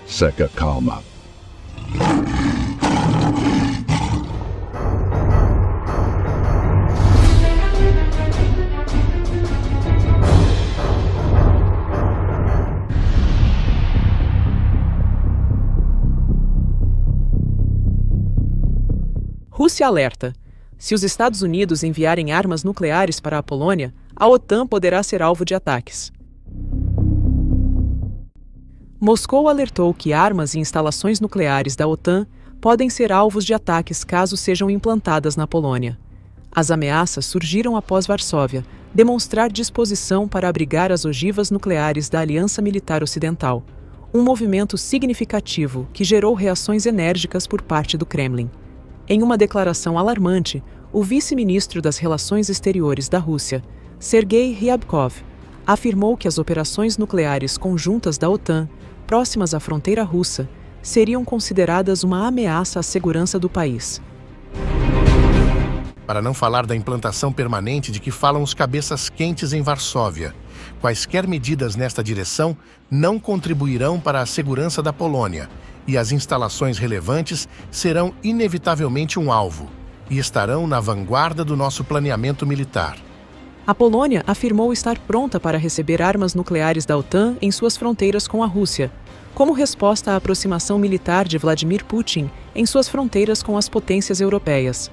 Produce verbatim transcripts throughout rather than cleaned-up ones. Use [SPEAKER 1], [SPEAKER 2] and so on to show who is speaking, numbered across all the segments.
[SPEAKER 1] Seca calma.
[SPEAKER 2] Rússia alerta. Se os Estados Unidos enviarem armas nucleares para a Polônia, a OTAN poderá ser alvo de ataques. Moscou alertou que armas e instalações nucleares da OTAN podem ser alvos de ataques caso sejam implantadas na Polônia. As ameaças surgiram após Varsóvia demonstrar disposição para abrigar as ogivas nucleares da Aliança Militar Ocidental, um movimento significativo que gerou reações enérgicas por parte do Kremlin. Em uma declaração alarmante, o vice-ministro das Relações Exteriores da Rússia, Sergei Ryabkov, afirmou que as operações nucleares conjuntas da OTAN, próximas à fronteira russa, seriam consideradas uma ameaça à segurança do país.
[SPEAKER 3] Para não falar da implantação permanente de que falam os cabeças quentes em Varsóvia, quaisquer medidas nesta direção não contribuirão para a segurança da Polônia, e as instalações relevantes serão inevitavelmente um alvo, e estarão na vanguarda do nosso planeamento militar.
[SPEAKER 2] A Polônia afirmou estar pronta para receber armas nucleares da OTAN em suas fronteiras com a Rússia, como resposta à aproximação militar de Vladimir Putin em suas fronteiras com as potências europeias.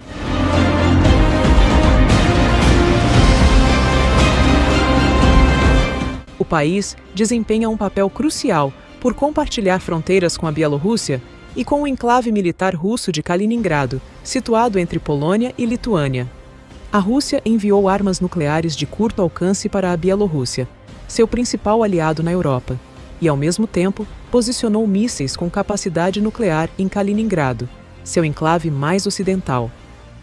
[SPEAKER 2] O país desempenha um papel crucial por compartilhar fronteiras com a Bielorrússia e com o enclave militar russo de Kaliningrado, situado entre Polônia e Lituânia. A Rússia enviou armas nucleares de curto alcance para a Bielorrússia, seu principal aliado na Europa, e, ao mesmo tempo, posicionou mísseis com capacidade nuclear em Kaliningrado, seu enclave mais ocidental.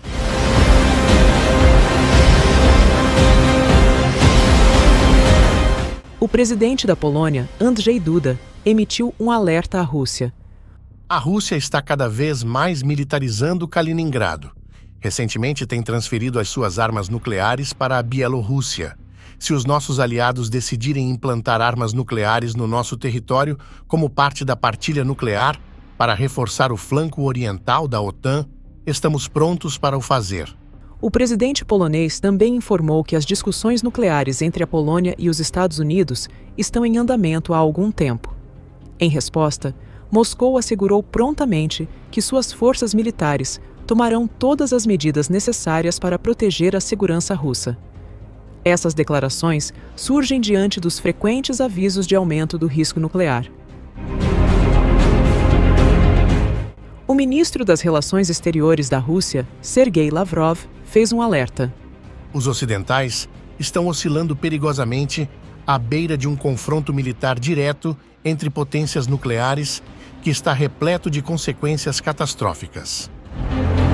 [SPEAKER 2] O presidente da Polônia, Andrzej Duda, emitiu um alerta à Rússia.
[SPEAKER 3] A Rússia está cada vez mais militarizando Kaliningrado. Recentemente tem transferido as suas armas nucleares para a Bielorrússia. Se os nossos aliados decidirem implantar armas nucleares no nosso território como parte da partilha nuclear para reforçar o flanco oriental da OTAN, estamos prontos para o fazer.
[SPEAKER 2] O presidente polonês também informou que as discussões nucleares entre a Polônia e os Estados Unidos estão em andamento há algum tempo. Em resposta, Moscou assegurou prontamente que suas forças militares tomarão todas as medidas necessárias para proteger a segurança russa. Essas declarações surgem diante dos frequentes avisos de aumento do risco nuclear. O ministro das Relações Exteriores da Rússia, Sergei Lavrov, fez um alerta.
[SPEAKER 3] Os ocidentais estão oscilando perigosamente à beira de um confronto militar direto entre potências nucleares que está repleto de consequências catastróficas.